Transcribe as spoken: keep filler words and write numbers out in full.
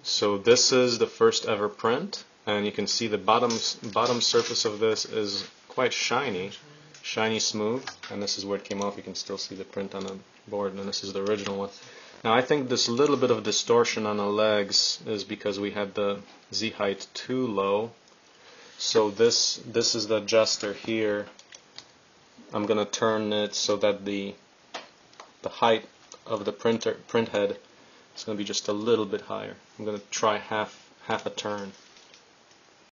So this is the first ever print, and you can see the bottom bottom surface of this is quite shiny, shiny smooth, and this is where it came off. You can still see the print on the board, and this is the original one. Now I think this little bit of distortion on the legs is because we had the Z height too low. So this this is the adjuster here. I'm gonna turn it so that the the height of the printer print head is gonna be just a little bit higher. I'm gonna try half half a turn.